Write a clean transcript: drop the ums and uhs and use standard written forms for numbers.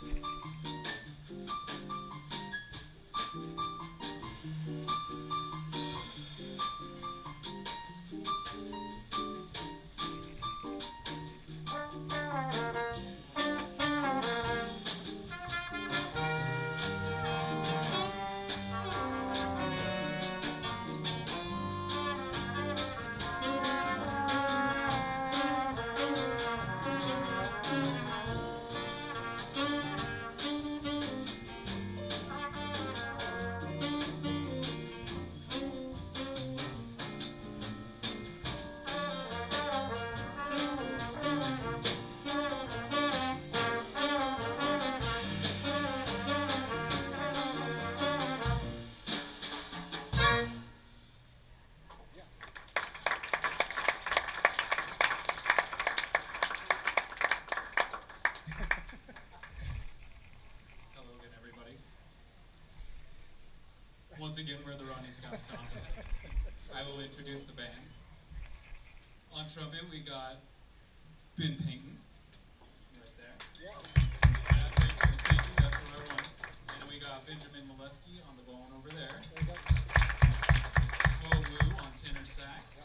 Once again, we're the Ronnie Scouts Concert. I will introduce the band. On trumpet, we got Ben Payton, right there. Yeah, thank you, that's what I want. And we got Benjamin Molesky on the bone over there. Slow Lou on tenor sax.